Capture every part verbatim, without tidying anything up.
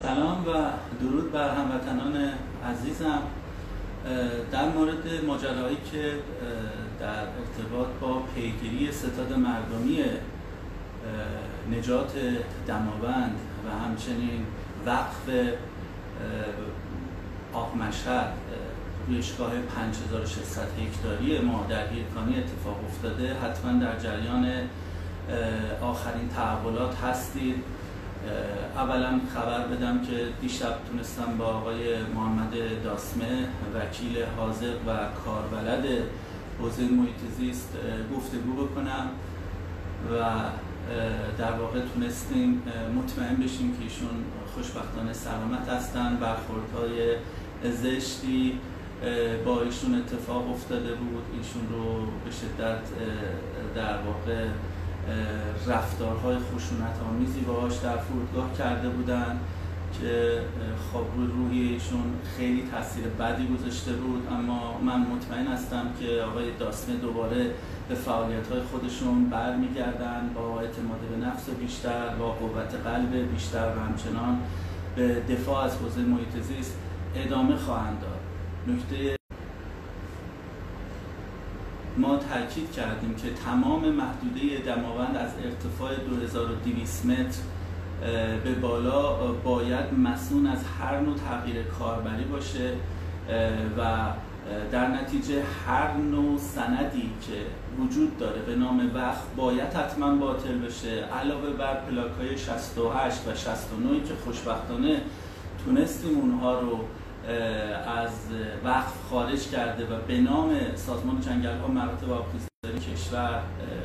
سلام و درود بر هموطنان عزیزم. در مورد ماجراهایی که در ارتباط با پیگیری ستاد مردمی نجات دماوند و همچنین وقف آق مشهد رویشگاه پنج هزار و ششصد هکتاری ما در هیرکانی اتفاق افتاده حتما در جریان آخرین تحولات هستید. اولا خبر بدم که دیشب تونستم با آقای محمد داسمه وکیل حاذق و کاربلد حوزه محیط زیست گفتگو بکنم و در واقع تونستیم مطمئن بشیم که ایشون خوشبختانه سلامت هستن. برخوردهای زشتی با ایشون اتفاق افتاده بود، ایشون رو به شدت در واقع رفتارهای خشونت آمیزی باهاش در فرودگاه کرده بودن که خب روی روحی ایشون خیلی تاثیر بدی گذاشته بود، اما من مطمئن هستم که آقای داسمه دوباره به فعالیت‌های خودشون برمیگردن با اعتماد به نفس بیشتر، با قوت قلب بیشتر و همچنان به دفاع از حوزه محیط زیست ادامه خواهند داد. نکته ما تاکید کردیم که تمام محدوده دماوند از ارتفاع دو هزار و دویست متر به بالا باید مسئول از هر نوع تغییر کاربری باشه و در نتیجه هر نوع سندی که وجود داره به نام وقف باید حتما باطل بشه، علاوه بر پلاک‌های شصت و هشت و شصت و نه که خوشبختانه تونستیم اونها رو از وقف خارج کرده و به نام سازمان جنگل‌ها مراتب آبخیزداری کشور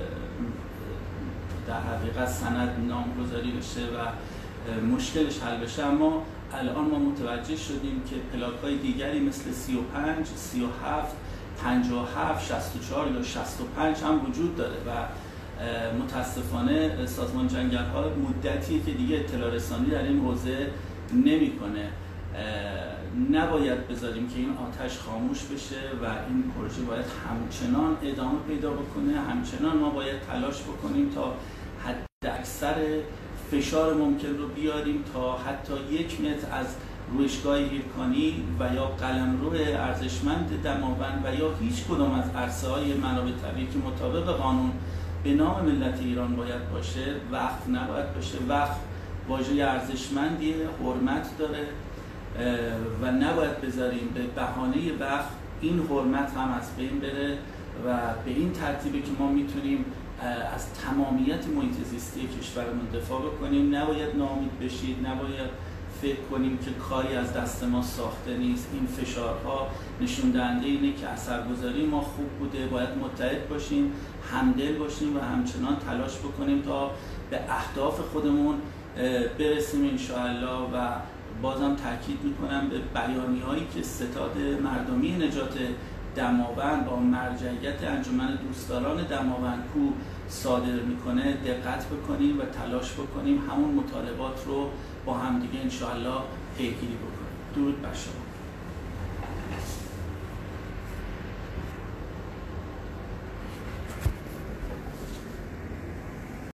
در حقیقت سند نامگذاری بشه و مشکلش حل بشه. اما الان ما متوجه شدیم که پلاک‌های دیگری مثل سی و پنج، سی و هفت، پنجاه و هفت، شصت و چهار یا شصت و پنج هم وجود داره و متاسفانه سازمان جنگل‌ها مدتیه که دیگه اطلاع رسانی در این حوزه نمی‌کنه. نباید بذاریم که این آتش خاموش بشه و این پروژه باید همچنان ادامه پیدا بکنه. همچنان ما باید تلاش بکنیم تا حد اکثر فشار ممکن رو بیاریم تا حتی یک متر از رویشگاه هیرکانی و یا قلمرو ارزشمند دماوند و یا هیچ کدام از عرصه‌های منابع طبیعی که مطابق قانون به نام ملت ایران باید باشه وقف نباید باشه. وقف واژه ارزشمندی حرمت داره و نباید بذاریم به بهانه وقف این حرمت هم از بین بره و به این ترتیبی که ما میتونیم از تمامیت محیط زیستی کشورمون دفاع بکنیم. نباید ناامید بشید، نباید فکر کنیم که کاری از دست ما ساخته نیست. این فشارها نشون دهنده اینه که اثرگذاری ما خوب بوده. باید متحد باشیم، همدل باشیم و همچنان تلاش بکنیم تا به اهداف خودمون برسیم انشاءالله. و بازم تاکید میکنم به بیانیه هایی که ستاد مردمی نجات دماوند با مرجعیت انجمن دوستداران دماوند کو صادر میکنه دقت بکنیم و تلاش بکنیم همون مطالبات رو با همدیگه انشاءالله پیگیری بکنیم. درود بر شما.